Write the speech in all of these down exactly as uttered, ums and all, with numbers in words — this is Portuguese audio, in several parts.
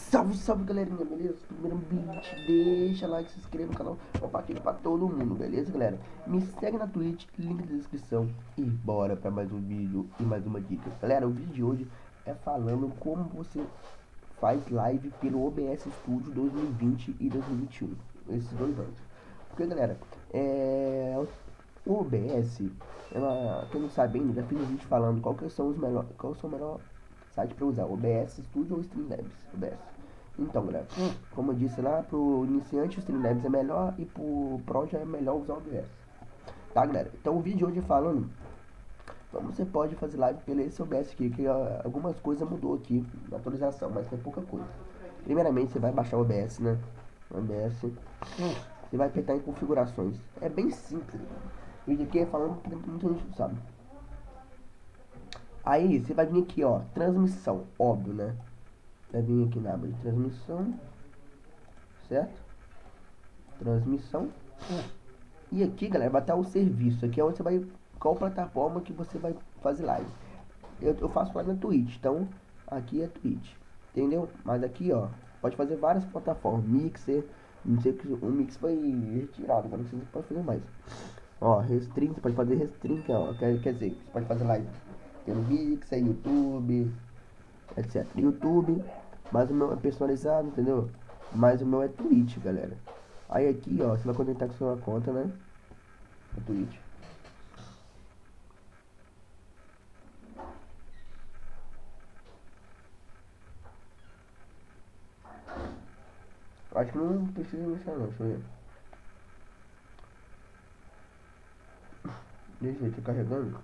Salve, salve galerinha, beleza? Primeiramente, deixa like, se inscreva no canal, compartilha pra todo mundo, beleza galera? Me segue na Twitch, link na descrição e bora pra mais um vídeo e mais uma dica. Galera, o vídeo de hoje é falando como você faz live pelo O B S Studio dois mil e vinte e dois mil e vinte e um, esses dois anos. Porque galera, é... o O B S, ela, quem não sabe ainda, já fiz um vídeo falando qual que são os melhores, qual são o melhor site para usar, O B S Studio ou Streamlabs, O B S. Então, galera, como eu disse lá, pro iniciante o Streamlabs é melhor e pro Pro já é melhor usar o O B S. Tá, galera? Então o vídeo de hoje é falando como você pode fazer live pelo esse O B S aqui, que uh, algumas coisas mudou aqui na atualização, mas tem pouca coisa. Primeiramente, você vai baixar o O B S, né? O B S. Você vai apertar em configurações. É bem simples. O vídeo aqui é falando que muita gente não sabe. Aí, você vai vir aqui, ó, transmissão, óbvio, né? Vai vir aqui na aba de transmissão, certo? Transmissão. E aqui, galera, vai estar o serviço. Aqui é onde você vai, qual plataforma que você vai fazer live. Eu, eu faço live na Twitch, então aqui é Twitch, entendeu? Mas aqui, ó, pode fazer várias plataformas, Mixer, não sei que o Mix foi retirado, agora você pode fazer mais. Ó, Restring, você pode fazer Restring, ó, quer, quer dizer, você pode fazer live pelo Mixer, YouTube, etcétera. YouTube, mas o meu é personalizado, entendeu? Mas o meu é Twitch, galera. Aí aqui, ó, você vai conectar com a sua conta, né? A Twitch. Acho que não precisa iniciar não, deixa eu ver. Deixa eu ver, tá carregando.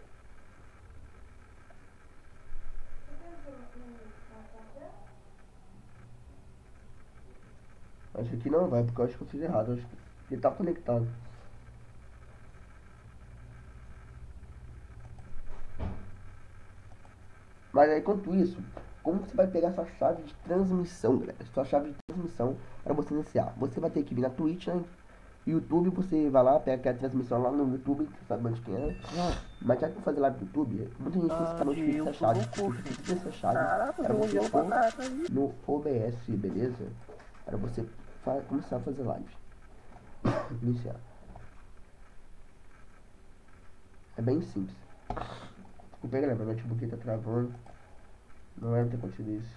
Acho que aqui não vai, porque eu acho que eu fiz errado. Acho que ele tá conectado. Mas aí, enquanto isso, como você vai pegar sua chave de transmissão, galera? Sua chave de transmissão para você iniciar. Você vai ter que vir na Twitch, né? YouTube, você vai lá, pega aquela transmissão lá no YouTube, você sabe onde que é. Mas já que eu fazer live no YouTube, muita gente pensa que não fixa essa chave. Você fixa essa chave para você pôr no O B S, beleza? Para você começar a fazer live. Iniciar. É bem simples. Desculpa aí, galera, meu notebook tá travando. Não era pra ter acontecido isso.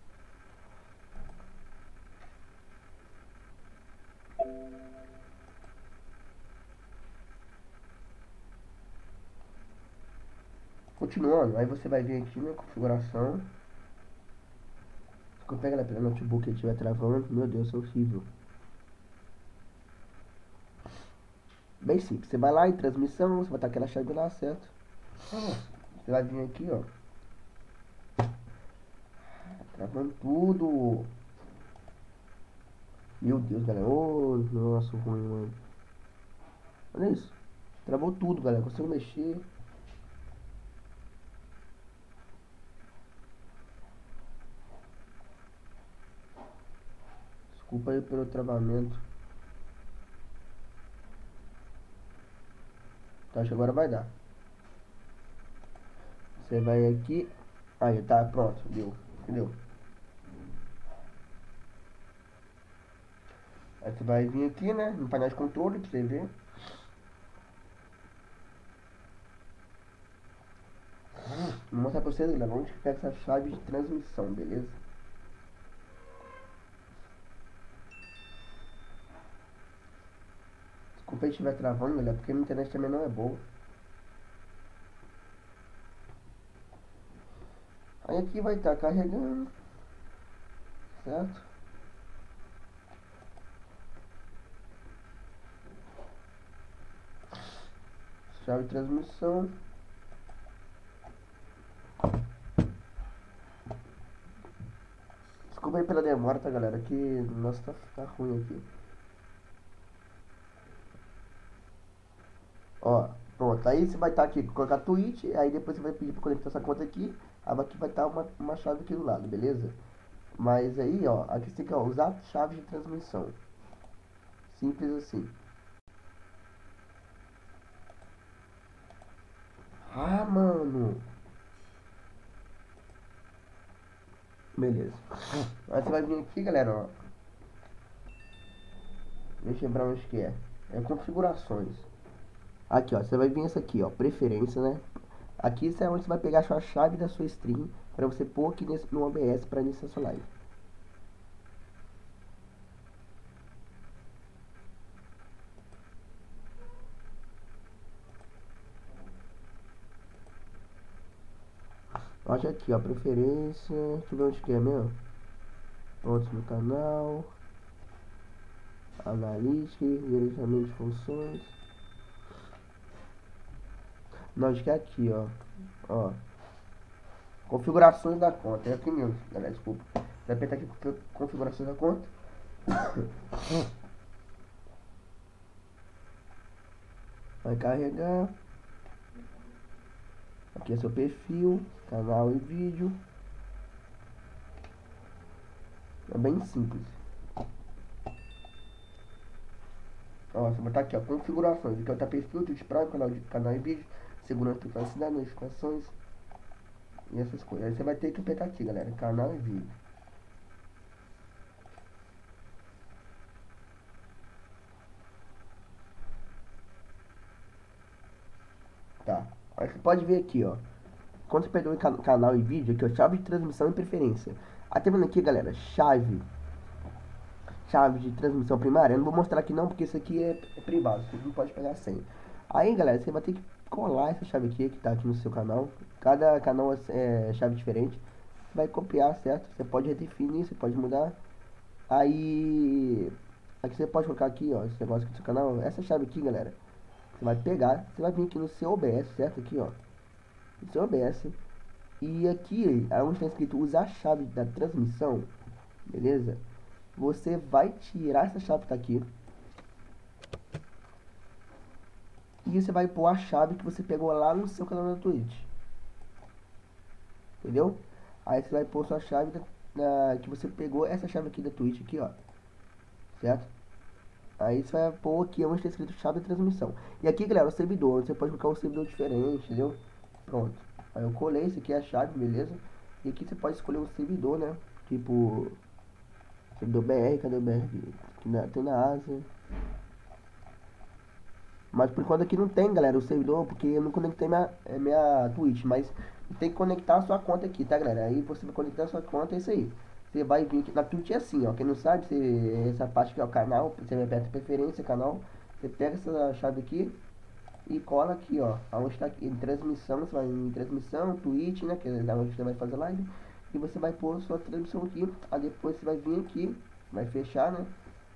Continuando, aí você vai vir aqui na configuração. Desculpa aí, galera, pelo notebook que estiver travando. Meu Deus, é horrível. Bem simples. Você vai lá em transmissão, você vai estar aquela chave lá, certo? Você vai vir aqui, ó. Travando tudo. Meu Deus, galera. Ô, oh, nossa, ruim, mano. Olha isso. Travou tudo, galera. Consigo mexer. Desculpa aí pelo travamento. Tá, acho que agora vai dar. Você vai aqui. Aí, tá, pronto. Deu. Entendeu? Aí você vai vir aqui, né? No painel de controle pra você ver. Vou mostrar pra vocês, galera, onde fica essa chave de transmissão, beleza? Desculpa se estiver travando, galera, porque a minha internet também não é boa. Aí aqui vai estar carregando, certo? Chave de transmissão. Desculpa aí pela demora, tá, galera? Que nossa, tá, tá ruim aqui. Ó, pronto. Aí você vai estar aqui, colocar Twitch, aí depois você vai pedir pra conectar essa conta aqui. Aí aqui vai estar uma, uma chave aqui do lado, beleza? Mas aí, ó, aqui você tem que ó, usar chave de transmissão. Simples assim. Ah, mano. Beleza. Aí você vai vir aqui, galera, ó. Deixa eu lembrar onde que é. É configurações. Aqui, ó. Você vai vir essa aqui, ó. Preferência, né? Aqui isso é onde você vai pegar a sua chave da sua stream para você pôr aqui nesse, no O B S para iniciar sua live. Acha aqui, ó. Preferência. Deixa eu ver onde que é mesmo. Pontos do canal. Analytics. Gerenciamento de funções. Não, acho que é aqui, ó. Ó. Configurações da conta. É aqui mesmo, galera. Desculpa. Vai apertar aqui configurações da conta. Vai carregar. Aqui é seu perfil, canal e vídeo. É bem simples. Ó, você vai botar aqui, ó, configurações. Aqui é o perfil, Twitch Prime, canal, de, canal e vídeo, segurança, privacidade, notificações e essas coisas. Aí você vai ter que apertar aqui, galera, canal e vídeo. Tá. Aí você pode ver aqui, ó. Quando você perdeu o canal e vídeo, aqui, ó, chave de transmissão e preferência. Aí tá vendo aqui, galera, chave. Chave de transmissão primária. Eu não vou mostrar aqui não, porque isso aqui é, é privado. Você não pode pegar a senha. Aí, galera, você vai ter que colar essa chave aqui, que tá aqui no seu canal. Cada canal é chave diferente. Você vai copiar, certo? Você pode redefinir, você pode mudar. Aí... Aqui você pode colocar aqui, ó, esse negócio aqui do seu canal. Essa chave aqui, galera, você vai pegar, você vai vir aqui no seu O B S, certo? Aqui, ó. No seu O B S. E aqui, onde está escrito usar a chave da transmissão, beleza? Você vai tirar essa chave que tá aqui. E você vai pôr a chave que você pegou lá no seu canal da Twitch. Entendeu? Aí você vai pôr sua chave da, da, que você pegou essa chave aqui da Twitch aqui, ó. Certo? Aí você vai pôr aqui onde está escrito chave de transmissão. E aqui, galera, o servidor. Você pode colocar um servidor diferente, entendeu? Pronto. Aí eu colei, esse aqui é a chave, beleza? E aqui você pode escolher um servidor, né? Tipo... Servidor B R, cadê o B R? Aqui na, tem na Ásia. Mas por enquanto aqui não tem, galera, o servidor, porque eu não conectei minha, minha Twitch. Mas tem que conectar a sua conta aqui, tá, galera? Aí você vai conectar a sua conta, é isso aí. Você vai vir aqui, na Twitch é assim, ó. Quem não sabe, você, essa parte aqui é o canal. Você vai apertar preferência, canal. Você pega essa chave aqui e cola aqui, ó. Onde está aqui, em transmissão, você vai em transmissão, Twitch, né? Que é onde você vai fazer live. E você vai pôr sua transmissão aqui. Aí depois você vai vir aqui, vai fechar, né?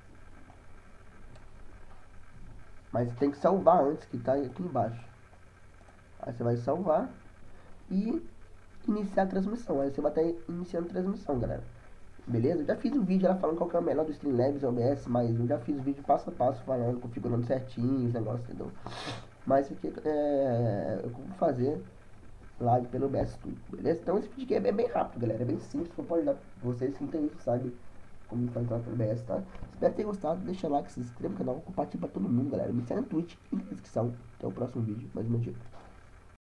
Mas tem que salvar antes, que tá aqui embaixo. Aí você vai salvar e iniciar a transmissão. Aí você vai estar iniciando a transmissão, galera. Beleza? Eu já fiz um vídeo lá falando qual que é o melhor do Streamlabs, O B S, mas eu já fiz o vídeo passo a passo falando, configurando certinho os negócios, entendeu? Mas isso aqui é, eu vou fazer live pelo O B S tudo, beleza? Então esse vídeo aqui é bem rápido, galera. É bem simples, eu pode dar pra vocês que não sabe como faz lá pelo O B S, tá? Espero ter gostado, deixa like, se inscreva no canal, compartilha pra todo mundo, galera. Me segue no Twitch, link na descrição. Até o próximo vídeo, mais uma dica.